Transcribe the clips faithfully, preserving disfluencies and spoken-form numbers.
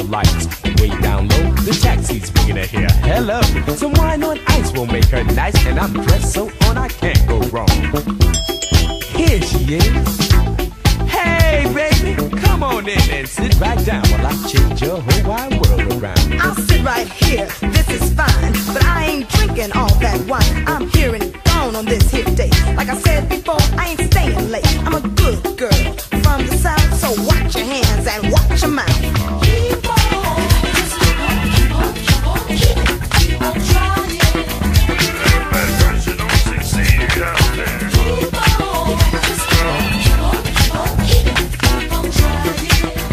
lights. Way down low, the taxi's bringing her here. Hello, some wine on ice will make her nice, and I'm dressed so on I can't go wrong. Here she is. Hey, baby, come on in and sit right down while I change your whole wide world around. I'll sit right here, this is fine, but I ain't drinking all that wine. I'm hearing it gone on this here date. Like I said before, I ain't staying late. I'm a good girl from the south, so watch your hands and watch your mouth. Keep on, just keep on, keep on, keep on, keep on, keep on trying. Bad person don't succeed out there. Keep on, just keep on, keep on, keep on, keep on, keep on trying.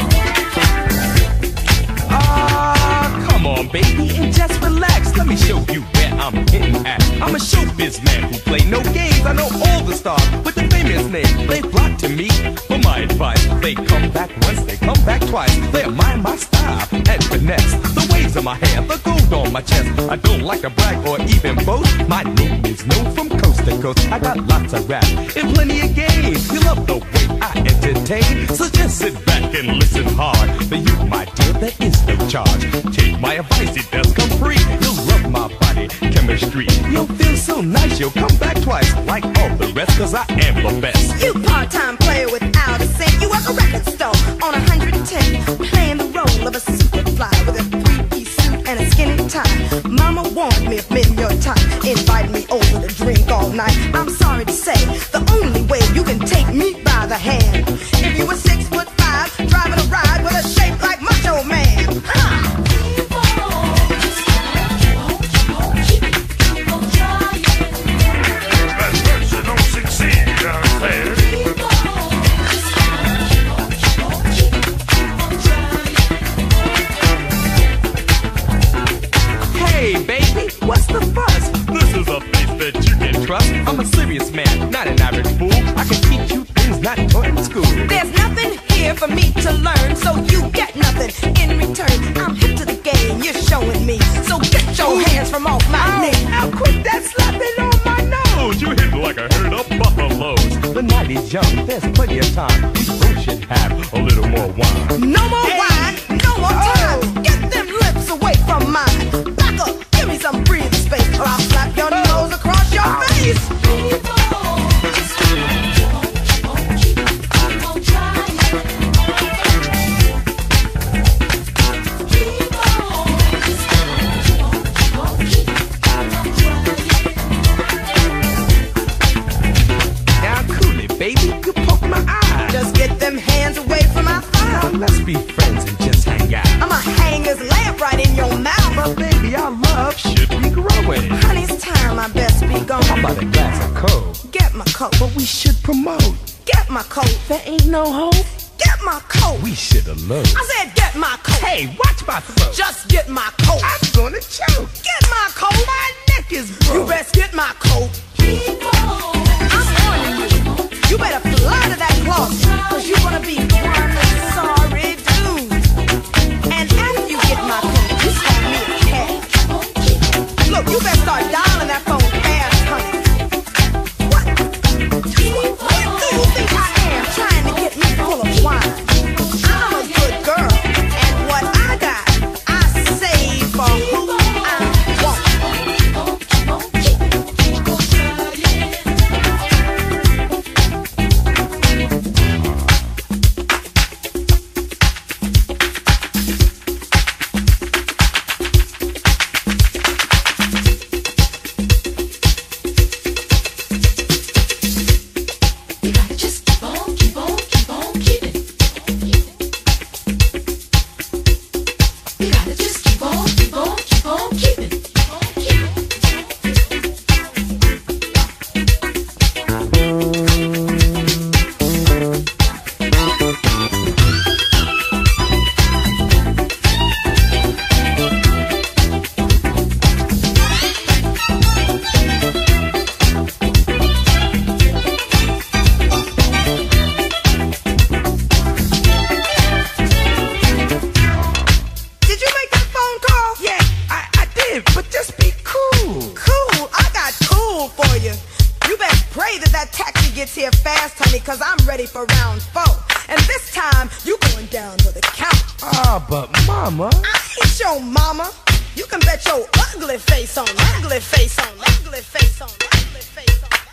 Ah, come on, baby, and just relax. Let me show you where I'm hitting at. I'm a showbiz man who play no games. I know all the stars with the famous name. They flock to me for my advice. They come back once, they come back twice. They admire my style and finesse. The waves of my hair, the gold on my chest. I don't like to brag or even boast. My name is known from coast to coast. I got lots of rap and plenty of games. You love the way I entertain, so just sit back and listen hard. For you, my dear, there is no charge. Take my advice, it does come free. You'll love my body chemistry. You'll feel so nice, you'll come back twice. Like all the rest, cause I am the best. You part-time player without a cent. You work a record store on one hundred ten, playing the role of a superfly with a three-piece suit and a skinny tie. Mama warned me of missing your time, invited me over to drink all night. I'm sorry to say, the only way you can take me by the hand, if you were six foot five, driving a ride with a shape like Macho Man. Ha! Bad person don't succeed out there. Hey, baby, what's the fuss? This is a place that you can trust. I'm a serious man, not an average fool. I can teach you things not taught in school. There's nothing here for me to learn, so you get nothing in return. I'm hip to the game you're showing me, so get your hands from off my Ow, neck. ow, quit that slapping on my nose. You hit like a herd of buffaloes. The night is young, there's plenty of time. We both should have a little more wine. No more Hey. wine, no more time. Oh. Get them lips away from mine. Back up, give me some breathing space, or I'll slap your nose across your face. Now cool it, baby, you poke my eye. Just get them hands away from my Now thigh. let's be friends and just hang out. I'ma hang this lamp right in your mouth. But baby, our love should be growing. Honey, it's time I best be How gone. about a glass of coke? Get my coat, But we should promote. get my coat, There ain't no hope. get my coat. We should alone. I said get my coat. Hey, watch my throat. Just get my coat. I'm gonna choke. Get my coat. My neck is broke. You best get my coat. I'm warning you. You better fly to that closet, cause you're gonna be one sorry dude. And after you get my coat, you call me a cat. Look, you better start dialing that phone fast, honey. What? What do you think I am, trying to get me full of wine? I'm a good girl, and what I got, I save for who I want. Pray that that taxi gets here fast, honey, cause I'm ready for round four. And this time, you going down for the count. Ah, but mama. I ain't your mama. You can bet your ugly face on, ugly face on, ugly face on, ugly face on.